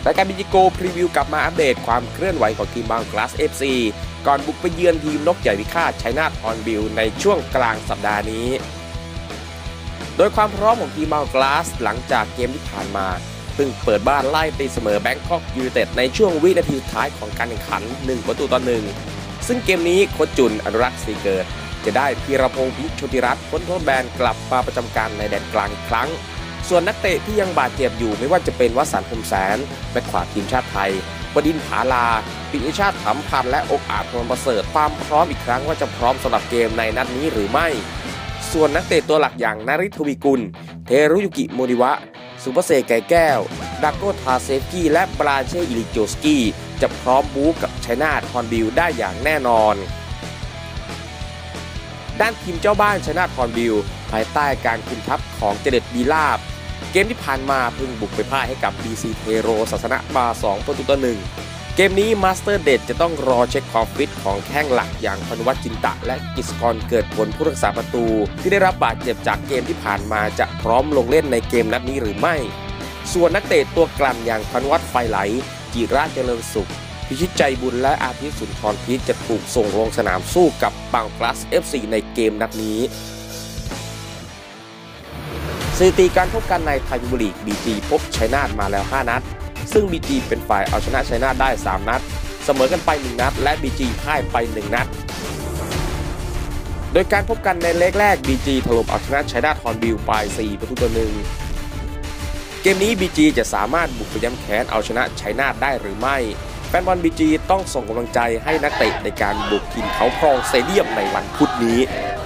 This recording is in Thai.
รายการ BG Go พรีวิวกลับมาอัปเดตความเคลื่อนไหวของทีมบางกลาส FC ก่อนบุกไปเยือนทีมนกใหญ่พิฆาตชัยนาทฮอร์นบิลในช่วงกลางสัปดาห์นี้โดยความพร้อมของทีมบางกลาสหลังจากเกมที่ผ่านมาเพิ่งเปิดบ้านไล่ตีเสมอแบงคอกยูไนเต็ดในช่วงวินาทีสุดท้ายของการแข่งขัน1-1ซึ่งเกมนี้โค้ชจุนอนุรักษ์ศรีเกิดจะได้พีรพงษ์พิชติรัตน์พ้นโทษแบนกลับมาประจำการในแดนกลางอีกครั้งส่วนนักเตะที่ยังบาดเจ็บอยู่ไม่ว่าจะเป็นวสันต์ พรหมแสนแบ็คขวาทีมชาติไทยบดินทร์ ผาลาปิยชาติ ถำพันธ์และอกอาจ พรหมประเสริฐความพร้อมอีกครั้งว่าจะพร้อมสำหรับเกมในนัดนี้หรือไม่ส่วนนักเตะตัวหลักอย่างนาริทวีกุลเทรุยุกิโมริวะสุภเสก ไก่แก้วดักโกทาเซฟกี้และบราเช่อิลิโจสกี้จะพร้อมบู๊กับชัยนาทฮอร์นบิลได้อย่างแน่นอนด้านทีมเจ้าบ้านชัยนาทฮอร์นบิลภายใต้การคุมทัพของเจเด็ดบีลาบเกมที่ผ่านมาเพิ่งบุกไปพ่ายให้กับ BC เทโรศาสนะมา2-1เกมนี้มาสเตอร์เดดจะต้องรอเช็คความฟิตของแข้งหลักอย่างพนุวัฒน์ จินตะและกิษกรเกิดผลผู้รักษาประตูที่ได้รับบาดเจ็บจากเกมที่ผ่านมาจะพร้อมลงเล่นในเกมนัดนี้หรือไม่ส่วนนักเตะตัวกลั่นอย่างพนุวัฒน์ไฟไหลจิราชเจริญสุขพิชิตใจบุญและอาทิตย์สุนทรพิษจะถูกส่งลงสนามสู้กับบางกลาส FC ในเกมนัดนี้สถิติการพบกันในไทยพรีเมียร์ลีก BG พบชัยนาทมาแล้ว5นัดซึ่ง BG เป็นฝ่ายเอาชนะชัยนาทได้3นัดเสมอกันไป1นัดและ BG พ่ายไป1นัดโดยการพบกันในเล็กแรก BG ถล่มเอาชนะชัยนาทฮอร์นบิลไป4-1เกมนี้ BG จะสามารถบุกไปย้ำแค้นเอาชนะชัยนาทได้หรือไม่แฟนบอล BG ต้องส่งกำลังใจให้นักเตะในการบุกทีมเขาพรองสเตเดียมในวันพุธนี้